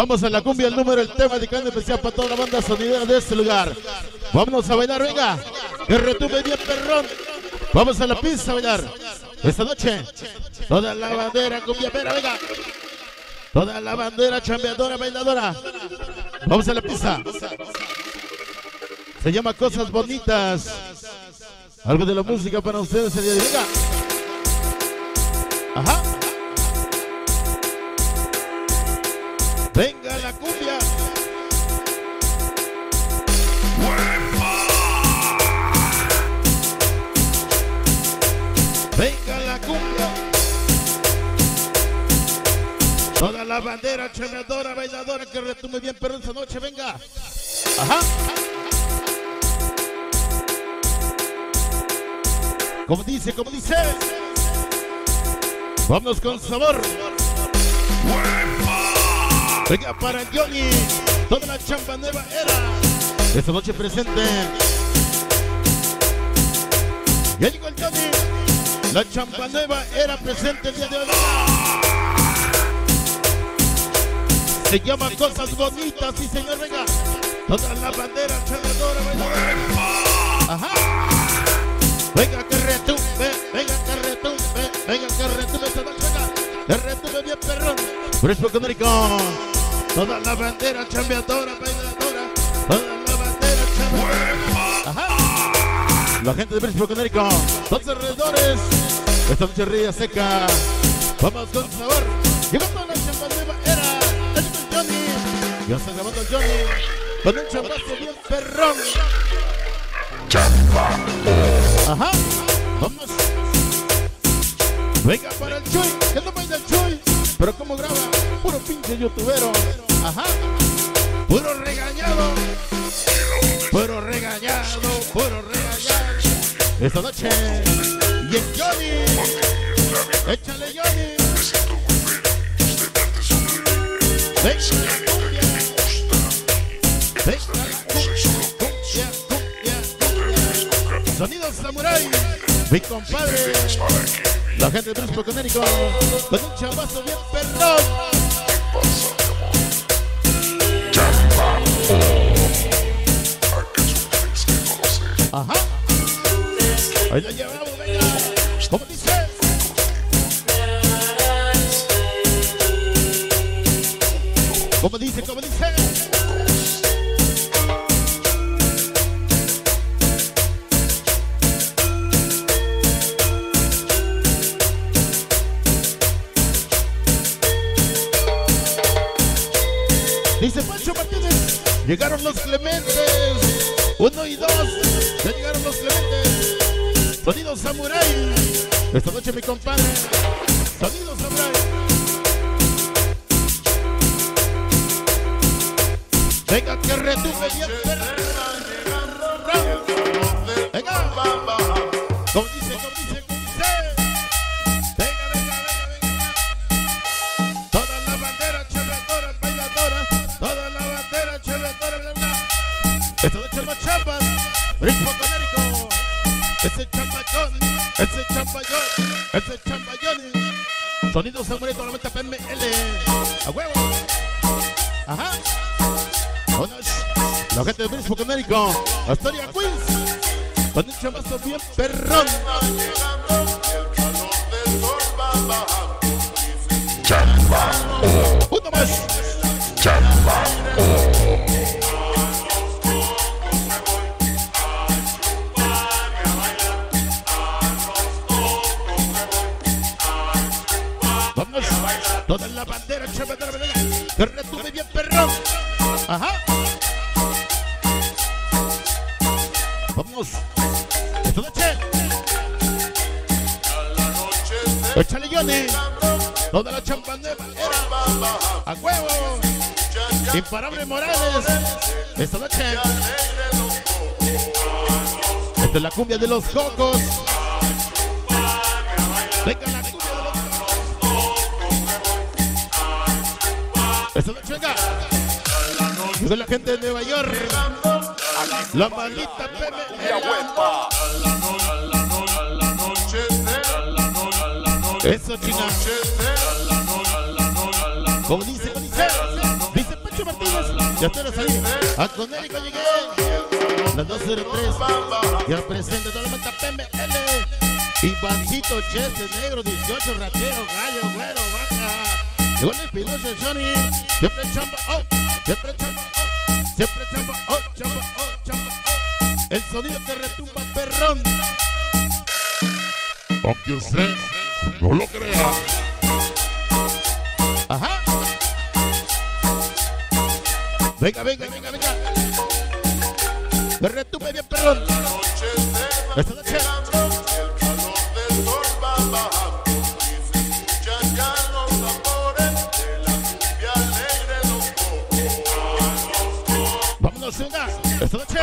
Vamos a la cumbia, el número, el tema dedicando especial para toda la banda sonidera de este lugar. Vámonos a bailar, venga. Que retumbe bien perrón. Vamos a la pista a bailar. Esta noche, toda la bandera cumbiapera, venga. Toda la bandera chambeadora, bailadora. Vamos a la pista. Se llama Cosas Bonitas. Algo de la música para ustedes el día de hoy. Venga. Ajá. Venga la cumbia. Venga la cumbia. Toda la bandera chambeadora, bailadora que retumbe bien perro esta noche, venga. Ajá. Como dice, como dice. Vámonos con sabor. Venga para el Johnny. Toda la chamba nueva era. Esta noche presente. Ya llegó el Johnny. La chamba nueva era presente el día de hoy. Se llama Cosas Bonitas, sí señor, venga. Toda la bandera chambeadora, bailadora. Ajá. Venga que retumbe, venga que retumbe, venga que retumbe esta noche, venga. Que retumbe bien perrón. Fresco Conérico. Toda la bandera chambeadora, bailadora. Toda la bandera chambeadora. Ajá. La gente de Fresco Conérico. Todos alrededores. Esta noche ría seca. Vamos con sabor. Llegando a la chamba nueva era. El Johnny. Ya está grabando el Johnny. Con un chambazo bien perrón. Ajá. Vamos. Venga para el Chuy. Que no baila el Chuy. Pero como graba, puro pinche youtubero. Ajá. Puro regañado. Puro regañado. Puro regañado. Esta noche. Y el Johnny. Échale Johnny. Venga la cumbia. Venga la cumbia. Cumbia. Sonidos Samurai. Mi compadre. La gente de Fresco Conérico. Con un chambazo bien perdón. Ajá. Ahí la llevamos, venga. ¿Cómo dice? ¿Cómo dice? ¿Cómo dice? Dice Pancho Martínez, llegaron los Clementes, 1 y 2, ya llegaron los Clementes, Sonido Samurai, esta noche mi compadre, Sonido Samurai. Venga que retumbe bien, venga, como dice, como dice, como dice. Venga, venga, venga, venga. Toda la bandera chambeadora, bailadora. Toda la bandera chambeadora, bailadora. Esta noche los champas, Fresco Conérico. Ese champayón, ese champayón, ese champayón. Sonido Samurai con la meta PML. A huevo. Ajá. Vámonos. La gente de Fresco Conérico. Astoria Queens. Con un chamazo bien perrón. Chamba. Uno más. Chamba. Vamos. Toda la bandera chambeadora, que retumbe bien perrón. Ajá. Vamos. Esta noche. Échale Johnny. Toda la chamba nueva era. A huevo. Imparable Morales. Esta noche. Esta es la cumbia de los cocos. Venga la cumbia de los cocos. Esta noche venga. Llegó la gente de Nueva York. La maldita PML. Eso, china. Como dice, dice Ya estoy ahí. A Conérico llegué. Las 203. Ya presente toda la manta PML. Ivancito, Chester, Negro, 18, Ratero, Gallo, Güero, Vaca. Llegó el piloto de Johnny. Siempre chamba, oh. Siempre chamba, oh. Siempre chamba, oh. Chamba, oh. Chamba, oh. El sonido que retumba, perrón. Aunque usted no lo crea. Ajá. Venga, venga, venga, venga. Me retumbe bien, perrón. Esta noche. Vámonos, venga. Esta noche.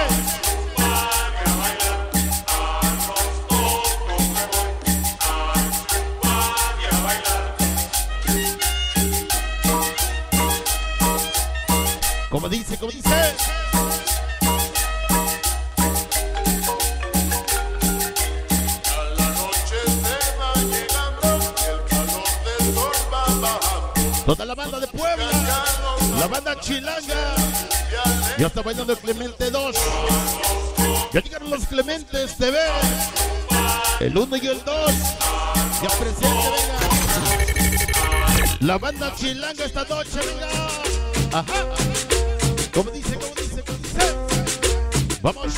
Como dice, como dice. Toda la banda de Puebla, la banda Chilanga. Ya está bailando el Clemente 2. Ya llegaron los Clementes TV. El 1 y el 2. Ya presente, venga. La banda Chilanga esta noche, venga. Ajá. Como dice, como dice, como dice. Vamos.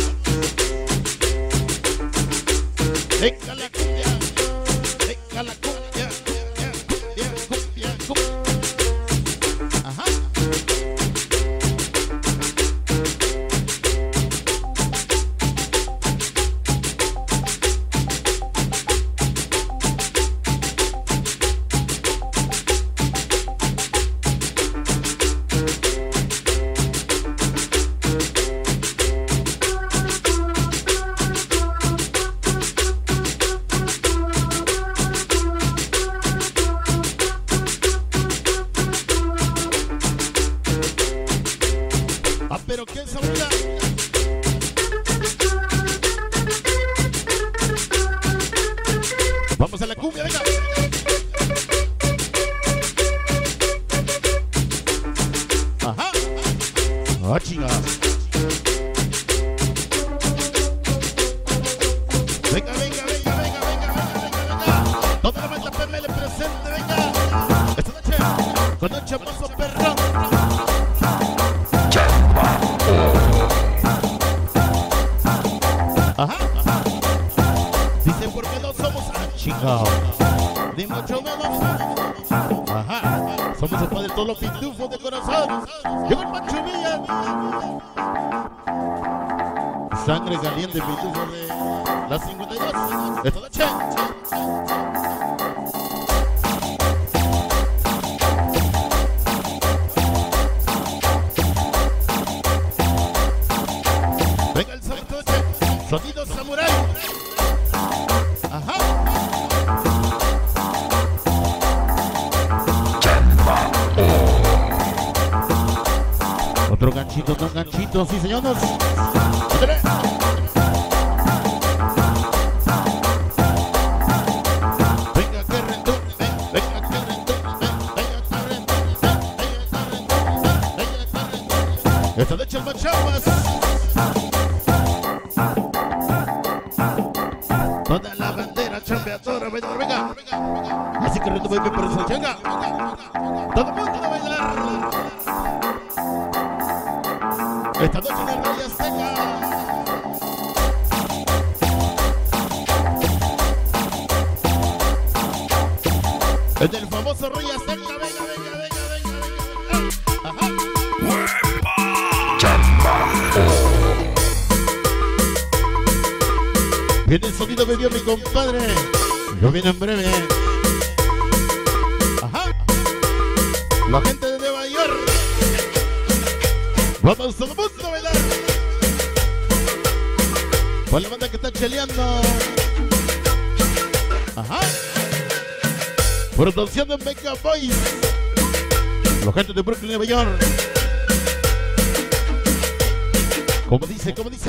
Venga la cumbia. Venga la cumbia. Cumbia, cumbia, cumbia, cumbia. Ajá. Pero qué sabrosa. Vamos a la cumbia, venga. Ajá. Ah, chinga. Venga, venga, venga, venga, venga, venga, venga. Toda la banda PML presente, venga. Esta noche, con un chamazo perrón. Ajá. Dice, ¿por qué no somos Chicago? Ni mucho menos. Ajá. Somos el padre de todos los pitufos de corazón. Llegó el Pancho Villa. Sangre caliente, pitufo de las 52. Esta noche. Venga el sonido, sonido samurai. Ajá. Otro ganchito, sí señores. ¡Ándale! Venga que retumbe, venga que retumbe, venga que retumbe, venga que retumbe. Esta noche el Machamas. Toda la bandera chambeadora, venga, venga. Así que retumbe bien por eso, venga. Todo el mundo a bailar. Esta noche en el Rey Azteca. Es del famoso Rey Azteca, venga, venga, venga, venga, venga. Ajá. Viene el sonido que dio mi compadre. Yo viene en breve. Ajá. La gente de Nueva York. Vamos todo el mundo a bailar. Con la banda que está cheleando. Ajá. Producción de Mega Boys. La gente de Brooklyn, Nueva York. Como dice, como dice.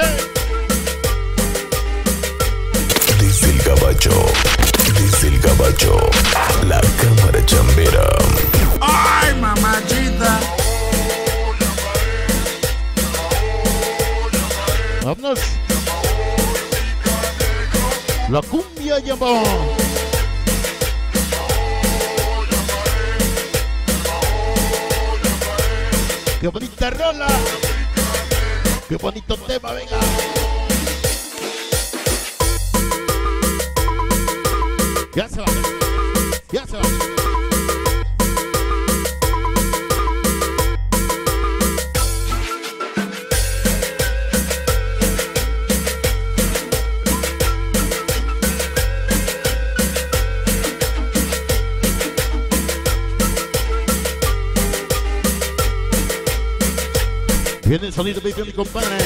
Desde el gabacho, la cámara chambera. ¡Ay, mamachita! La cumbia llamó. Qué bonita rola. Qué bonito tema, venga. Ya se va. Ya se va. Viene el sonido, baby, mi compadre.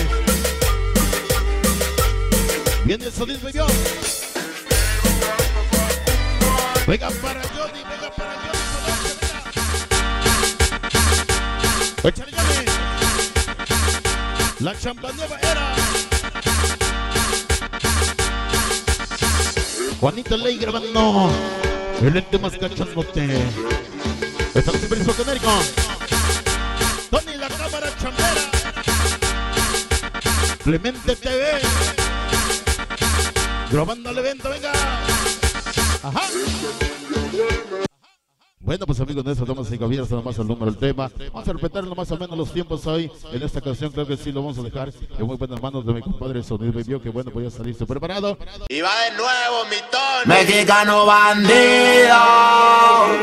Viene el sonido, baby. Venga para Johnny, venga para Johnny. Échale, Johnny. La champañeva era. Juanito Ley grabando el ente más cachondote. Está el Super Genérico. Tony la cámara chambera. Clemente TV. Grabando el evento, venga. Ajá. Bueno, pues amigos, de eso vamos a cambiar nomás el número del tema. Vamos a respetar más o menos los tiempos hoy. En esta canción creo que sí lo vamos a dejar en muy buenas manos de mi compadre Sonido Baby, que bueno, pues ya está listo, preparado. Y va de nuevo mi Tony. Mexicano bandido.